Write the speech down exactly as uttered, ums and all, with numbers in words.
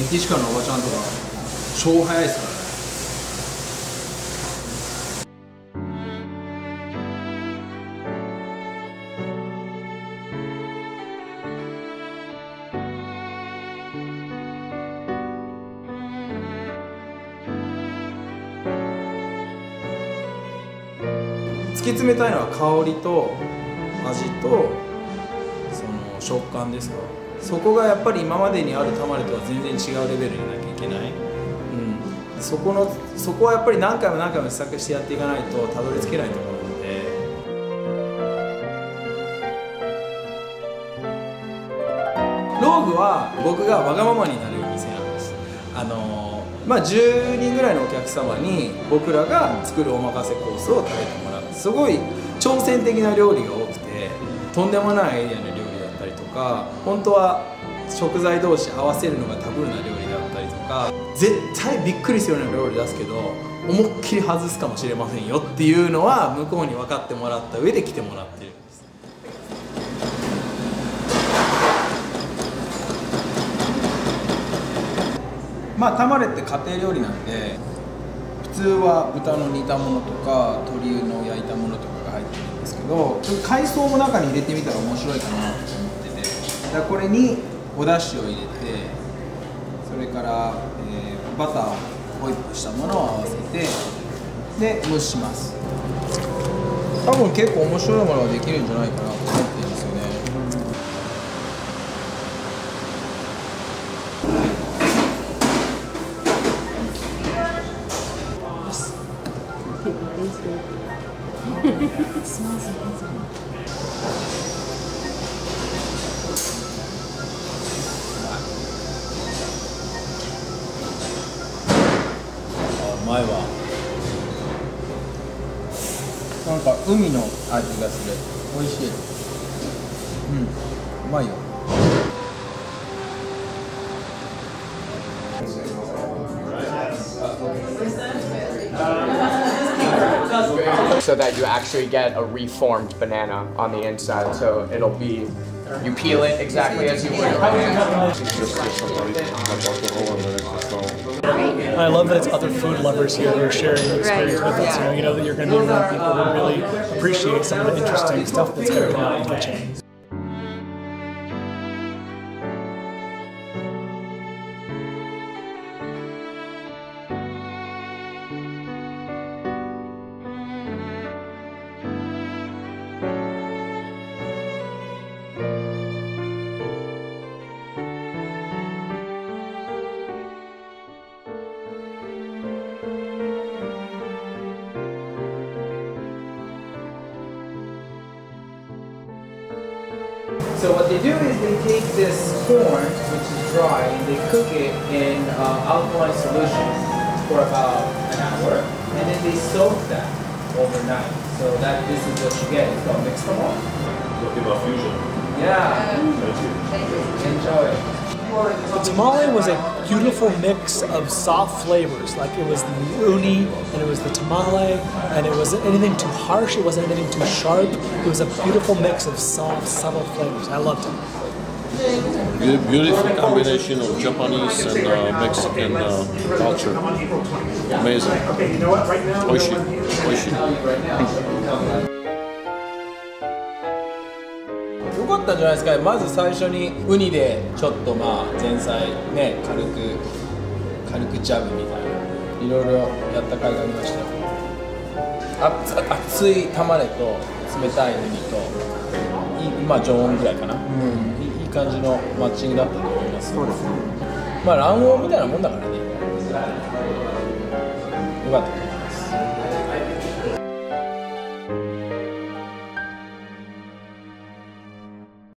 メキシカンのおばちゃんとか超早いですからね。突き詰めたいのは香りと味とその食感ですか。そこがやっぱり今までにあるタマレとは全然違うレベルになきゃいけない、うん、そこのそこはやっぱり何回も何回も試作してやっていかないとたどり着けないと思うので。ローグは僕がわがままになる店なんです。あのまあ、じゅうにんぐらいのお客様に僕らが作るおまかせコースを食べてもらう。すごい挑戦的な料理が多くて、とんでもないエリアの料理だったりとか、本当は食材同士合わせるのがタブーな料理だったりとか、絶対びっくりするような料理出すけど思いっきり外すかもしれませんよっていうのは向こうに分かってもらった上で来てもらってるんです。まあタマレって家庭料理なんで、普通は豚の煮たものとか鶏の焼いたものとかが入ってるんですけど、海藻も中に入れてみたら面白いかなと思ってて、だからこれにお出汁を入れて、それから、えー、バターをホイップしたものを合わせてで蒸します。多分結構面白いものができるんじゃないかなと思ってるんですよね。うまいわ。なんか海の味がする。美味しい。うん、うまいよ。 So that you actually get a reformed banana on the inside. So it'll be, you peel it exactly as you would. I love that it's other food lovers here who are sharing their experience with us. You know, you know that you're going to be around people who really appreciate some of the interesting stuff that's going to come out in the kitchen. So what they do is they take this corn, which is dry, and they cook it in uh, alkaline solution for about an hour, and then they soak that overnight. So that this is what you get. It's called mixed tamale. Talking about fusion. Yeah. Thank you. Enjoy. The tamale was a beautiful mix of soft flavors. Like it was the uni, and it was the tamale, and it wasn't anything too harsh, it wasn't anything too sharp. It was a beautiful mix of soft, subtle flavors. I loved it. Beautiful combination of Japanese and uh, Mexican uh, culture. Amazing. Oishi. Oishi. よかったんじゃないですか。まず最初にウニでちょっとまあ前菜ね、軽く軽くジャブみたいないろいろやった甲斐がありましたよ。あ熱いタマレと冷たいウニといい、まあ常温ぐらいかな、うん、いい、いい感じのマッチングだったと思います。そうですね。まあ卵黄みたいなもんだからね。よかった。